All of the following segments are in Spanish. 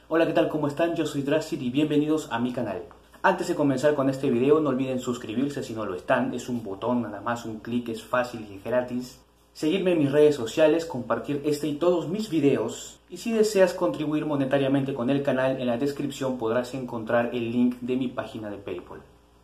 Hola, ¿qué tal? ¿Cómo están? Yo soy Drasir y bienvenidos a mi canal. Antes de comenzar con este video, no olviden suscribirse si no lo están. Es un botón, nada más un clic, es fácil y gratis. Seguirme en mis redes sociales, compartir este y todos mis videos. Y si deseas contribuir monetariamente con el canal, en la descripción podrás encontrar el link de mi página de PayPal.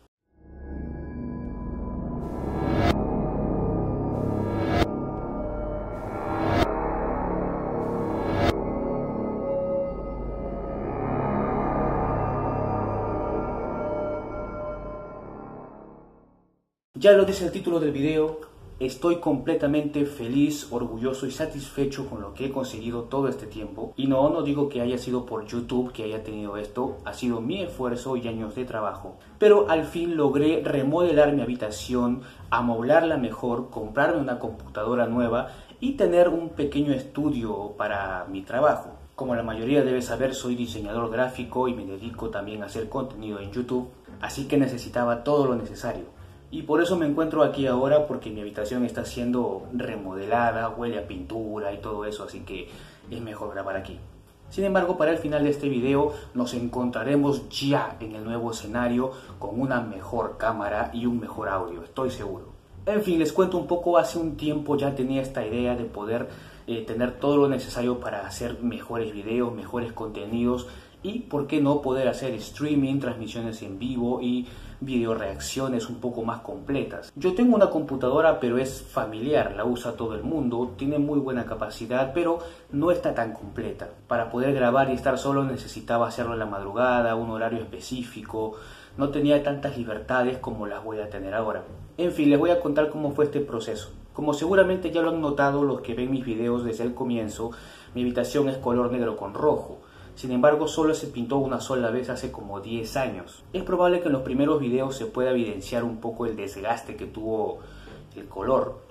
Ya lo dice el título del video, estoy completamente feliz, orgulloso y satisfecho con lo que he conseguido todo este tiempo. Y no digo que haya sido por YouTube que haya tenido esto, ha sido mi esfuerzo y años de trabajo. Pero al fin logré remodelar mi habitación, amoblarla mejor, comprarme una computadora nueva y tener un pequeño estudio para mi trabajo. Como la mayoría debe saber, soy diseñador gráfico y me dedico también a hacer contenido en YouTube, así que necesitaba todo lo necesario. Y por eso me encuentro aquí ahora, porque mi habitación está siendo remodelada, huele a pintura y todo eso, así que es mejor grabar aquí. Sin embargo, para el final de este video nos encontraremos ya en el nuevo escenario con una mejor cámara y un mejor audio, estoy seguro. En fin, les cuento un poco, hace un tiempo ya tenía esta idea de poder tener todo lo necesario para hacer mejores videos, mejores contenidos y, ¿por qué no, poder hacer streaming, transmisiones en vivo y video reacciones un poco más completas? Yo tengo una computadora, pero es familiar, la usa todo el mundo, tiene muy buena capacidad, pero no está tan completa. Para poder grabar y estar solo necesitaba hacerlo en la madrugada, un horario específico, no tenía tantas libertades como las voy a tener ahora. En fin, les voy a contar cómo fue este proceso. Como seguramente ya lo han notado los que ven mis videos desde el comienzo, mi habitación es color negro con rojo. Sin embargo, solo se pintó una sola vez hace como 10 años. Es probable que en los primeros videos se pueda evidenciar un poco el desgaste que tuvo el color.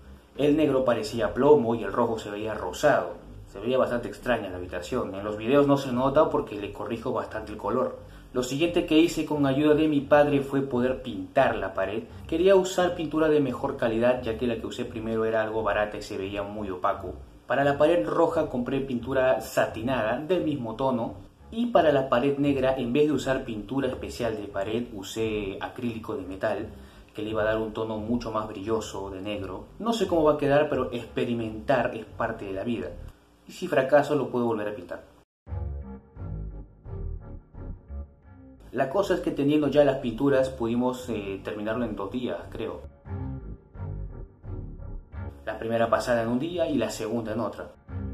El negro parecía plomo y el rojo se veía rosado. Se veía bastante extraña la habitación. En los videos no se nota porque le corrijo bastante el color. Lo siguiente que hice con ayuda de mi padre fue poder pintar la pared. Quería usar pintura de mejor calidad, ya que la que usé primero era algo barata y se veía muy opaco. Para la pared roja compré pintura satinada del mismo tono, y para la pared negra, en vez de usar pintura especial de pared, usé acrílico de metal, que le iba a dar un tono mucho más brilloso de negro. No sé cómo va a quedar, pero experimentar es parte de la vida. Y si fracaso, lo puedo volver a pintar. La cosa es que teniendo ya las pinturas pudimos terminarlo en 2 días, creo. La primera pasada en un día y la segunda en otra.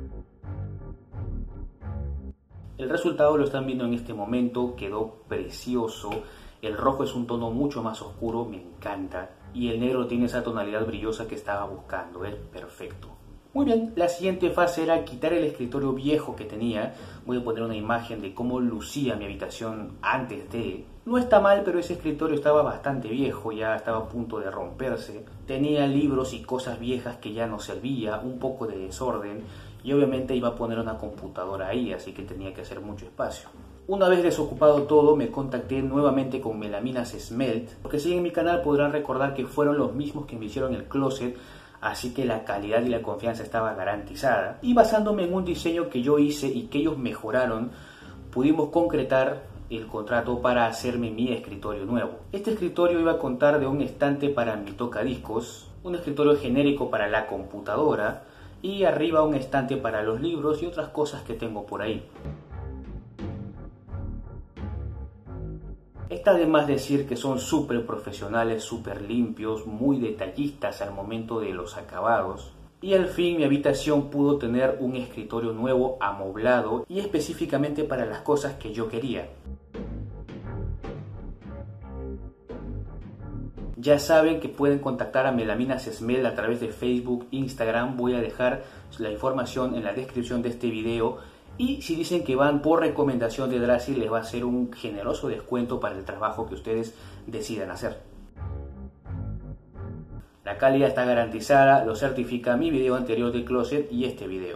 El resultado lo están viendo en este momento, quedó precioso. El rojo es un tono mucho más oscuro, me encanta. Y el negro tiene esa tonalidad brillosa que estaba buscando, es perfecto. Muy bien, la siguiente fase era quitar el escritorio viejo que tenía. Voy a poner una imagen de cómo lucía mi habitación antes de... No está mal, pero ese escritorio estaba bastante viejo, ya estaba a punto de romperse. Tenía libros y cosas viejas que ya no servía, un poco de desorden, y obviamente iba a poner una computadora ahí, así que tenía que hacer mucho espacio. Una vez desocupado todo, me contacté nuevamente con Melaminas Smelt. Los que siguen mi canal podrán recordar que fueron los mismos que me hicieron el closet, así que la calidad y la confianza estaba garantizada. Y basándome en un diseño que yo hice y que ellos mejoraron, pudimos concretar el contrato para hacerme mi escritorio nuevo. Este escritorio iba a contar de un estante para mi tocadiscos, un escritorio genérico para la computadora y arriba un estante para los libros y otras cosas que tengo por ahí. Está de más decir que son súper profesionales, súper limpios, muy detallistas al momento de los acabados. Y al fin mi habitación pudo tener un escritorio nuevo, amoblado y específicamente para las cosas que yo quería. Ya saben que pueden contactar a Melaminas Smelt a través de Facebook, Instagram. Voy a dejar la información en la descripción de este video. Y si dicen que van por recomendación de Drasir, les va a hacer un generoso descuento para el trabajo que ustedes decidan hacer. La calidad está garantizada, lo certifica mi video anterior de closet y este video.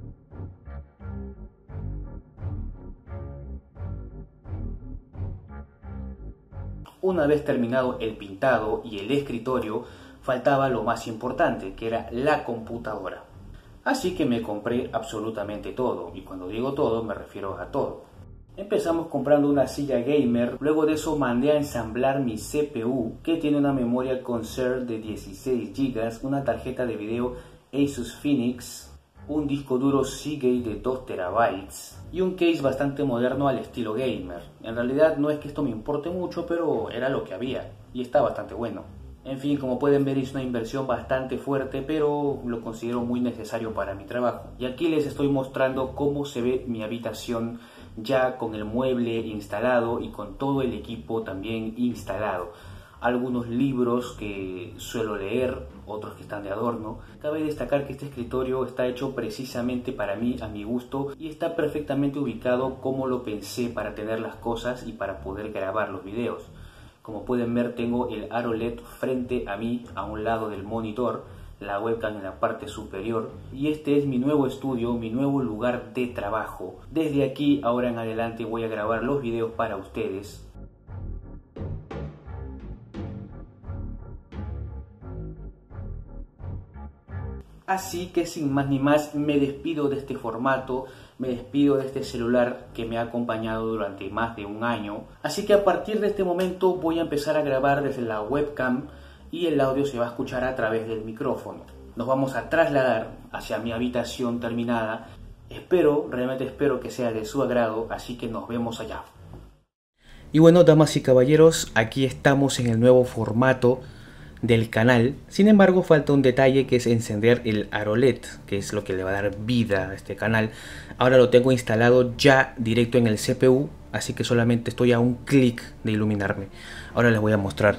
Una vez terminado el pintado y el escritorio, faltaba lo más importante, que era la computadora. Así que me compré absolutamente todo, y cuando digo todo me refiero a todo. Empezamos comprando una silla gamer, luego de eso mandé a ensamblar mi CPU, que tiene una memoria Corsair de 16 GB, una tarjeta de video Asus Phoenix, un disco duro Seagate de 2 TB y un case bastante moderno al estilo gamer. En realidad no es que esto me importe mucho, pero era lo que había y está bastante bueno. En fin, como pueden ver, es una inversión bastante fuerte, pero lo considero muy necesario para mi trabajo. Y aquí les estoy mostrando cómo se ve mi habitación ya con el mueble instalado y con todo el equipo también instalado. Algunos libros que suelo leer, otros que están de adorno. Cabe destacar que este escritorio está hecho precisamente para mí, a mi gusto, y está perfectamente ubicado como lo pensé para tener las cosas y para poder grabar los videos. Como pueden ver, tengo el aro LED frente a mí, a un lado del monitor, la webcam en la parte superior, y este es mi nuevo estudio, mi nuevo lugar de trabajo. Desde aquí, ahora en adelante, voy a grabar los videos para ustedes. Así que sin más ni más, me despido de este formato, me despido de este celular que me ha acompañado durante más de un año. Así que a partir de este momento voy a empezar a grabar desde la webcam y el audio se va a escuchar a través del micrófono. Nos vamos a trasladar hacia mi habitación terminada. Realmente espero que sea de su agrado, así que nos vemos allá. Y bueno, damas y caballeros, aquí estamos en el nuevo formato del canal. Sin embargo, falta un detalle, que es encender el aro LED, que es lo que le va a dar vida a este canal. Ahora lo tengo instalado ya directo en el CPU, así que solamente estoy a un clic de iluminarme. Ahora les voy a mostrar.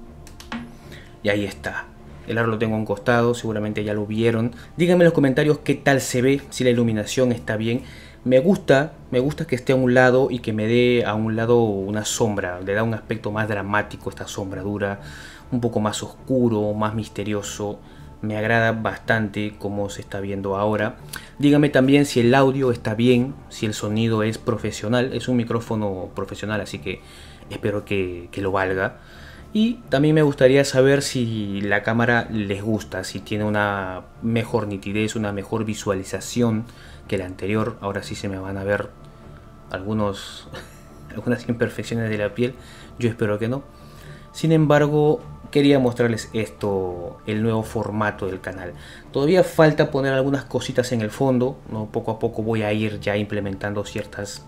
Y ahí está. El aro lo tengo a un costado, seguramente ya lo vieron. Díganme en los comentarios qué tal se ve, si la iluminación está bien. Me gusta que esté a un lado y que me dé a un lado una sombra. Le da un aspecto más dramático esta sombradura, un poco más oscuro, más misterioso. Me agrada bastante como se está viendo ahora. Díganme también si el audio está bien, si el sonido es profesional. Es un micrófono profesional, así que espero que lo valga. Y también me gustaría saber si la cámara les gusta, si tiene una mejor nitidez, una mejor visualización que la anterior. Ahora sí se me van a ver algunas imperfecciones de la piel. Yo espero que no. Sin embargo, quería mostrarles esto, el nuevo formato del canal. Todavía falta poner algunas cositas en el fondo, ¿no? Poco a poco voy a ir ya implementando ciertos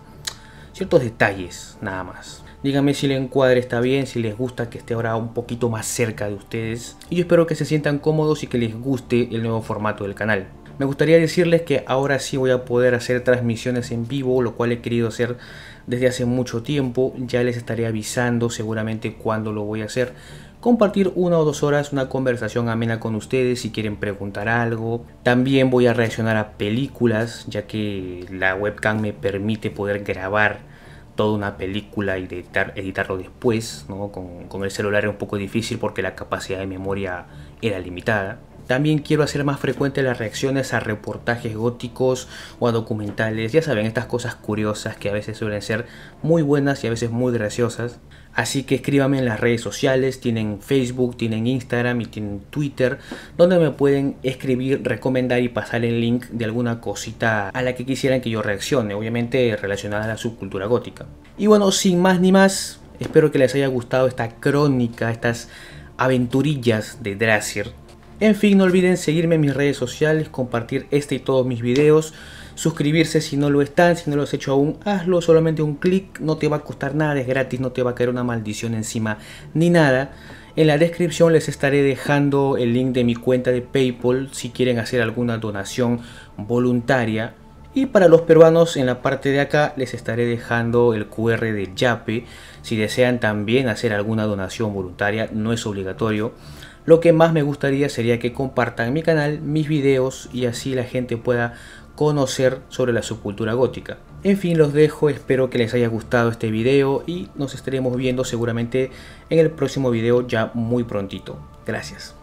detalles, nada más. Díganme si el encuadre está bien, si les gusta que esté ahora un poquito más cerca de ustedes. Y yo espero que se sientan cómodos y que les guste el nuevo formato del canal. Me gustaría decirles que ahora sí voy a poder hacer transmisiones en vivo, lo cual he querido hacer desde hace mucho tiempo. Ya les estaré avisando seguramente cuándo lo voy a hacer. Compartir 1 o 2 horas, una conversación amena con ustedes si quieren preguntar algo. También voy a reaccionar a películas, ya que la webcam me permite poder grabar toda una película y editarlo después, ¿no? Con el celular era un poco difícil porque la capacidad de memoria era limitada. También quiero hacer más frecuentes las reacciones a reportajes góticos o a documentales. Ya saben, estas cosas curiosas que a veces suelen ser muy buenas y a veces muy graciosas. Así que escríbanme en las redes sociales, tienen Facebook, tienen Instagram y tienen Twitter, donde me pueden escribir, recomendar y pasar el link de alguna cosita a la que quisieran que yo reaccione, obviamente relacionada a la subcultura gótica. Y bueno, sin más ni más, espero que les haya gustado esta crónica, estas aventurillas de Drazier. En fin, no olviden seguirme en mis redes sociales, compartir este y todos mis videos, suscribirse si no lo están, si no lo has hecho aún, hazlo, solamente un clic, no te va a costar nada, es gratis, no te va a caer una maldición encima ni nada. En la descripción les estaré dejando el link de mi cuenta de PayPal si quieren hacer alguna donación voluntaria. Y para los peruanos, en la parte de acá les estaré dejando el QR de Yape si desean también hacer alguna donación voluntaria, no es obligatorio. Lo que más me gustaría sería que compartan mi canal, mis videos, y así la gente pueda conocer sobre la subcultura gótica. En fin, los dejo, espero que les haya gustado este video y nos estaremos viendo seguramente en el próximo video ya muy prontito. Gracias.